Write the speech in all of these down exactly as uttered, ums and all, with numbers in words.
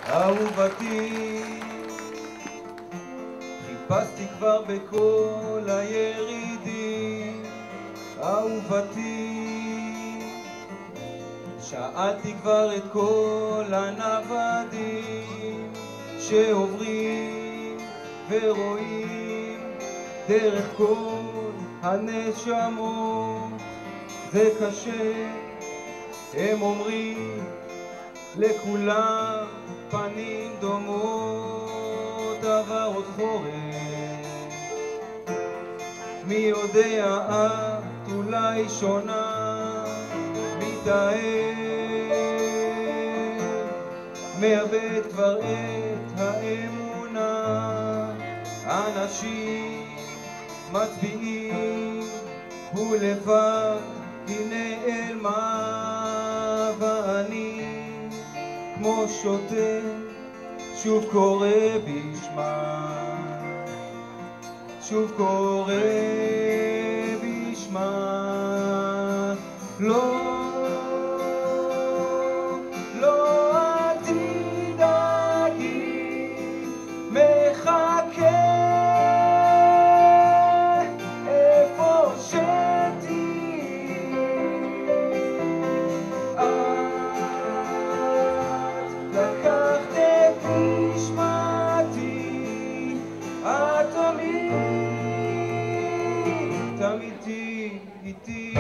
אהובתי, חיפשתי כבר בכל הירידים. אהובתי, שאלתי כבר את כל הנוודים שעוברים ורואים דרך כל הנשמות. זה קשה, הם אומרים, לכולם פנים דומות, עבר עוד חורף, מי יודע את אולי שונה, מתאהב, מאבד כבר את האמונה. אנשים מצביעים, הוא לבד, הנה אל מה, ואני כמו שוטה שוב קורא בשמה, שוב קורא בשמה. לא, לא אל תדאגי, מחכה איפה שתהיי. את לקחת את נשמתי, את תמיד, תמיד תהיי איתי.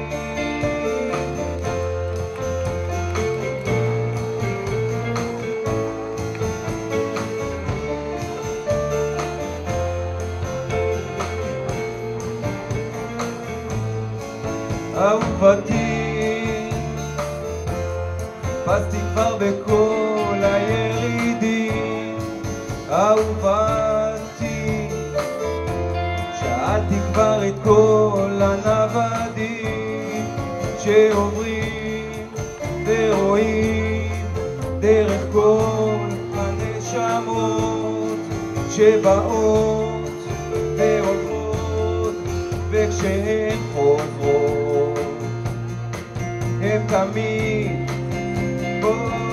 אהובתי, חיפשתי כבר בכל הירידים. אהובתי, שאלתי כבר את כל הנוודים שעוברים ורואים דרך כל הנשמות שבאות והולכות, וכשהן חוזרות הם תמיד בו.